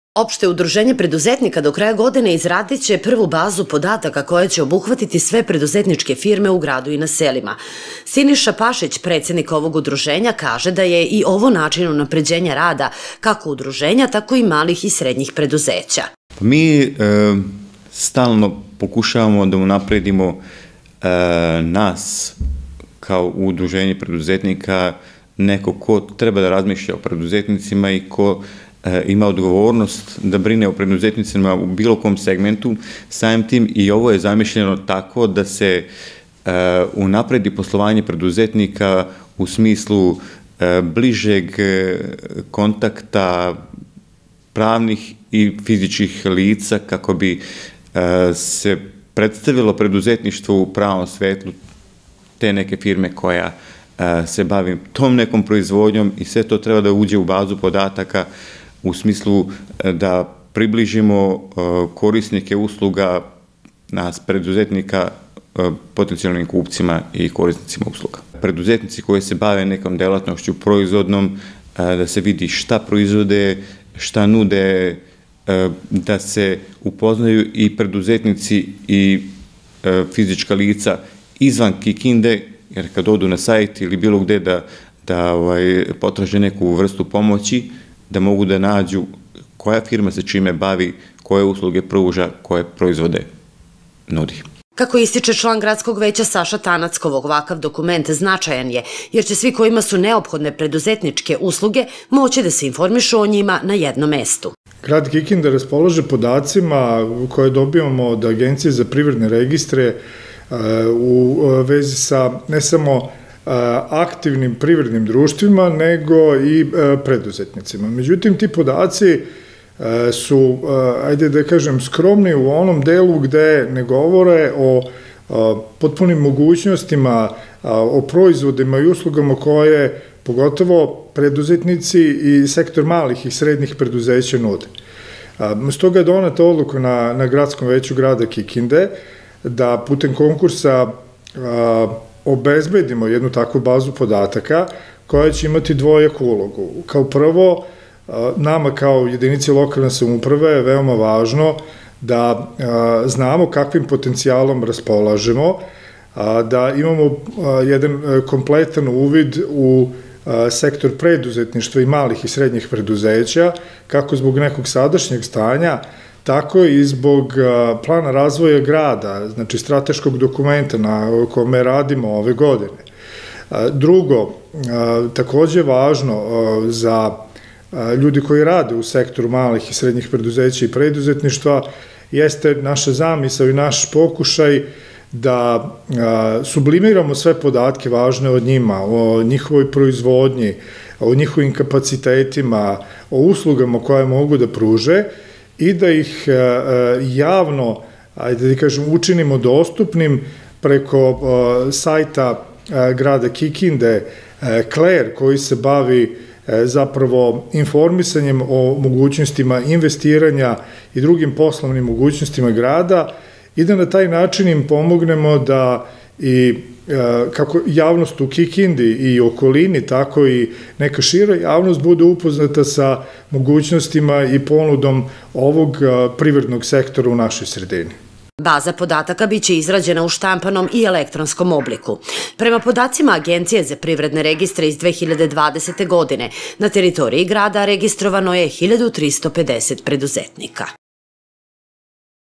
Opšte udruženje preduzetnika do kraja godine izradit će prvu bazu podataka koja će obuhvatiti sve preduzetničke firme u gradu i na selima. Siniša Pašić, predsjednik ovog udruženja, kaže da je i ovo način unapređenja rada kako udruženja, tako i malih i srednjih preduzeća. Mi stalno pokušavamo da unapredimo nas kao udruženje preduzetnika, neko ko treba da razmišlja o preduzetnicima i ko ima odgovornost da brine o preduzetnicima u bilo kom segmentu. Samim tim i ovo je zamišljeno tako da se unapredi poslovanje preduzetnika u smislu bližeg kontakta pravnih i fizičkih lica kako bi se predstavilo preduzetništvo u pravom svetlu te neke firme koja se bavi tom nekom proizvodnjom i sve to treba da uđe u bazu podataka u smislu da približimo korisnike usluga nas preduzetnika potencijalnim kupcima i korisnicima usluga. Preduzetnici koji se bave nekom delatnošću proizvodnom, da se vidi šta proizvode, šta nude, da se upoznaju i preduzetnici i fizička lica izvan Kikinde, jer kad odu na sajt ili bilo gde da potraže neku vrstu pomoći, da mogu da nađu koja firma se čime bavi, koje usluge pruža, koje proizvode nudi. Kako ističe član gradskog veća Saša Tanackov, ovakav dokument značajan je, jer će svi kojima su neophodne preduzetničke usluge moći da se informišu o njima na jednom mestu. Grad Kikinda raspolaže podacima koje dobijamo od Agencije za privredne registre u vezi sa ne samo aktivnim privrednim društvima, nego i preduzetnicima. Međutim, ti podaci su, ajde da kažem, skromni u onom delu gde ne govore o potpunim mogućnostima, o proizvodima i uslugama koje pogotovo preduzetnici i sektor malih i srednjih preduzeća nude. Stoga je doneta odluka na gradskom veću grada Kikinde da putem konkursa obezbedimo jednu takvu bazu podataka koja će imati dvojaku ulogu. Kao prvo, nama kao jedinici lokalne samouprave je veoma važno da znamo kakvim potencijalom raspolažemo, da imamo jedan kompletan uvid u sektor preduzetništva i malih i srednjih preduzeća, kako zbog nekog sadašnjeg stanja, tako i zbog plana razvoja grada, znači strateškog dokumenta na kome radimo ove godine. Drugo, takođe važno za ljudi koji rade u sektoru malih i srednjih preduzeća i preduzetništva jeste naša zamisao i naš pokušaj da sublimiramo sve podatke važne od njima, o njihovoj proizvodnji, o njihovim kapacitetima, o uslugama koje mogu da pruže i da ih javno, ajde da kažem, učinimo dostupnim preko sajta grada Kikinde, Kler, koji se bavi zapravo informisanjem o mogućnostima investiranja i drugim poslovnim mogućnostima grada i da na taj način im pomognemo da i kako javnost u Kikindi i okolini, tako i neka šira javnost bude upoznata sa mogućnostima i ponudom ovog privrednog sektora u našoj sredini. Baza podataka biće izrađena u štampanom i elektronskom obliku. Prema podacima Agencije za privredne registre iz 2020. godine, na teritoriji grada registrovano je 1350 preduzetnika.